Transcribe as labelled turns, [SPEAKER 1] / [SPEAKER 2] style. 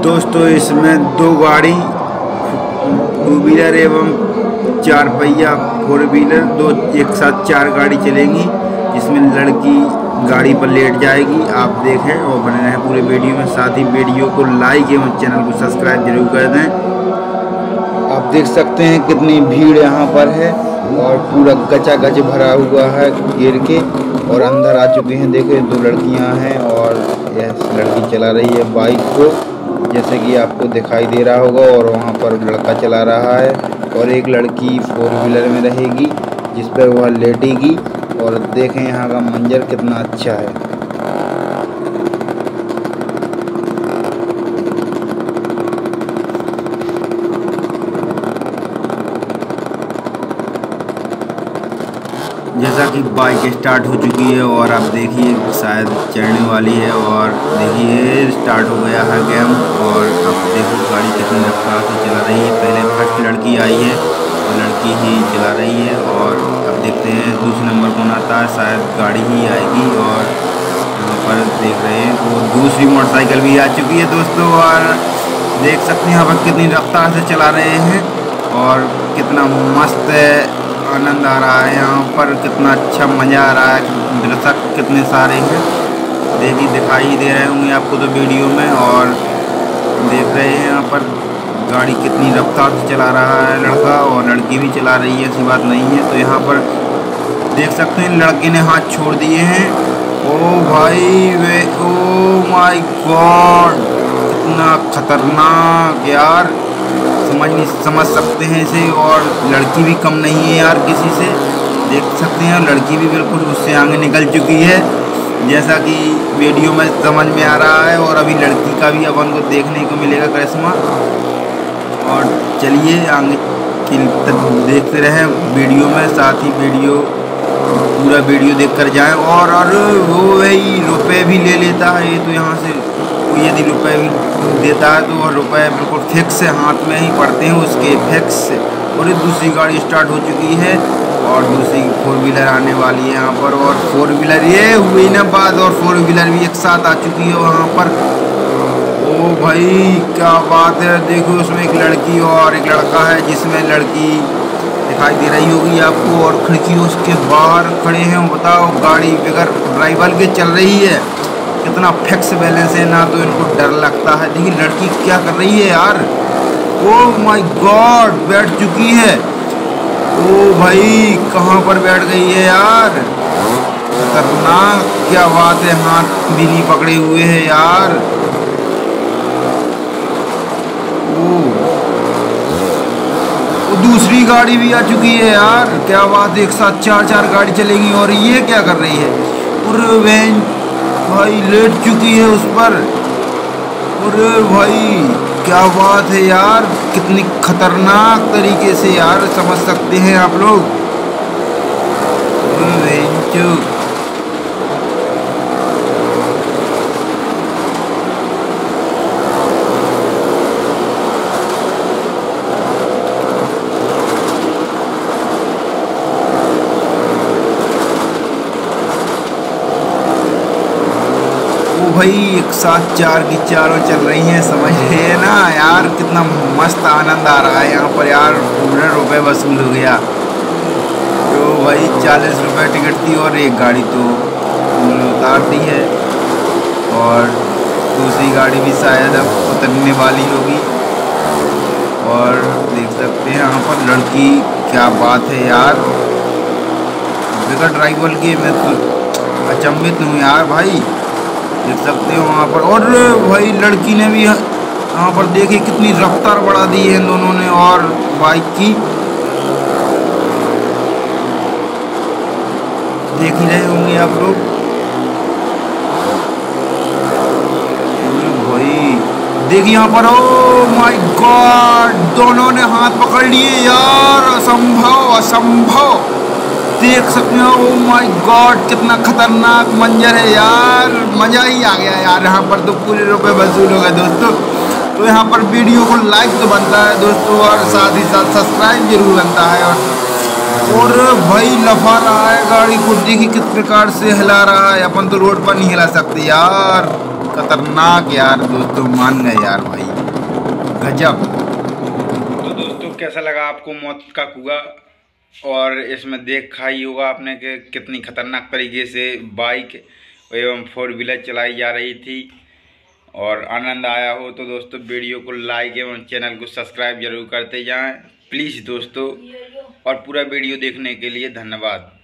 [SPEAKER 1] दोस्तों इसमें दो गाड़ी टू व्हीलर एवं चार पहिया फोर व्हीलर दो एक साथ चार गाड़ी चलेंगी, जिसमें लड़की गाड़ी पर लेट जाएगी। आप देखें और बने रहें पूरे वीडियो में। साथ ही वीडियो को लाइक एवं चैनल को सब्सक्राइब जरूर कर दें। आप देख सकते हैं कितनी भीड़ यहाँ पर है और पूरा गचा गच भरा हुआ है घेर के, और अंदर आ चुके हैं। देखे दो लड़कियाँ हैं और यह लड़की चला रही है बाइक को, जैसे कि आपको दिखाई दे रहा होगा, और वहाँ पर लड़का चला रहा है। और एक लड़की फोर व्हीलर में रहेगी जिस पर वह लेटेगी। और देखें यहाँ का मंजर कितना अच्छा है। जैसा कि बाइक स्टार्ट हो चुकी है और आप देखिए शायद चढ़ने वाली है, और देखिए स्टार्ट हो गया है गेम। और अब देखो गाड़ी कितनी रफ्तार से चला रही है। पहले फर्स्ट लड़की आई है और लड़की ही चला रही है, और अब देखते हैं दूसरे नंबर कौन आता है। शायद गाड़ी ही आएगी, और यहाँ पर देख रहे हैं वो दूसरी मोटरसाइकिल भी आ चुकी है दोस्तों। और देख सकते हैं यहाँ पर कितनी रफ्तार से चला रहे हैं और कितना मस्त आनंद आ रहा है। यहाँ पर कितना अच्छा मज़ा आ रहा है। दर्शक कितने सारे हैं, देखिए दिखाई दे रहे होंगे आपको तो वीडियो में। और देख रहे हैं यहाँ पर गाड़ी कितनी रफ्तार से चला रहा है लड़का, और लड़की भी चला रही है, ऐसी बात नहीं है। तो यहाँ पर देख सकते हैं लड़के ने हाथ छोड़ दिए हैं। ओ भाई वे, ओ माय गॉड, कितना खतरनाक यार, समझ सकते हैं इसे। और लड़की भी कम नहीं है यार किसी से, देख सकते हैं। लड़की भी बिल्कुल उससे आगे निकल चुकी है, जैसा कि वीडियो में समझ में आ रहा है। और अभी लड़की का भी अपन को देखने को मिलेगा करिश्मा। और चलिए आगे देखते रहें वीडियो में, साथ ही वीडियो पूरा वीडियो देखकर जाएं। और वो वही रुपए भी ले लेता है ये तो, यहाँ से यदि रुपए भी देता है तो वह रुपए बिल्कुल फिक्स हाथ में ही पड़ते हैं उसके फिक्स। और दूसरी गाड़ी स्टार्ट हो चुकी है और दूसरी फोर व्हीलर आने वाली है यहाँ पर। और फोर व्हीलर ये हुई ना बात, और फोर व्हीलर भी एक साथ आ चुकी है वहाँ पर। ओ भाई क्या बात है, देखो उसमें एक लड़की और एक लड़का है, जिसमें लड़की दिखाई दे रही होगी आपको, और खिड़की उसके बाहर खड़े हैं। बताओ गाड़ी बगैर ड्राइवर के चल रही है, कितना फिक्स बैलेंस है ना, तो इनको डर लगता है। देखिए लड़की क्या कर रही है यार, ओ माय गॉड बैठ चुकी है। ओ भाई कहाँ पर बैठ गई है यार, खतरनाक, क्या बात है, हाथ भी नहीं पकड़े हुए हैं यार। दूसरी गाड़ी भी आ चुकी है यार, क्या बात है, एक साथ चार गाड़ी चलेगी। और ये क्या कर रही है, और वैन भाई लेट चुकी है उस पर। अरे भाई क्या बात है यार, कितनी खतरनाक तरीके से यार, समझ सकते हैं आप लोग। भाई एक साथ चार की चारों चल रही हैं, समझ रहे हैं ना यार, कितना मस्त आनंद आ रहा है यहाँ पर यार। पूरे रुपए वसूल हो गया। तो भाई 40 रुपये टिकट थी और एक गाड़ी तो उन्होंने उतार दी है, और दूसरी गाड़ी भी शायद अब उतरने वाली होगी। और देख सकते हैं यहाँ पर लड़की, क्या बात है यार, बगैर ड्राइवर के मैं तो अचंभित हूँ यार भाई, देख सकते हो वहाँ पर। और भाई लड़की ने भी यहाँ पर देखिए कितनी रफ्तार बढ़ा दी है इन दोनों ने, और बाइक की देख ही रहे होंगे आप लोग। भाई देखिए यहाँ पर, ओ माय गॉड, दोनों ने हाथ पकड़ लिए यार, असंभव देख सकते हो। ओ माय गॉड कितना खतरनाक मंजर है यार, मज़ा ही आ गया यार। यहाँ पर तो पूरे रुपए वसूल हो गए दोस्तों। तो यहाँ पर वीडियो को लाइक तो बनता है दोस्तों, और साथ ही साथ सब्सक्राइब जरूर बनता है। और भाई लफा रहा है गाड़ी को, देखिए किस प्रकार से हिला रहा है। अपन तो रोड पर नहीं हिला सकते यार, खतरनाक यार दोस्तों, मान गए यार भाई। गजब। तो दोस्तों कैसा लगा आपको मौत का कुआं, और इसमें देखा ही होगा आपने कि कितनी खतरनाक तरीके से बाइक एवं 4 व्हीलर चलाई जा रही थी। और आनंद आया हो तो दोस्तों वीडियो को लाइक एवं चैनल को सब्सक्राइब जरूर करते जाएं प्लीज़ दोस्तों, और पूरा वीडियो देखने के लिए धन्यवाद।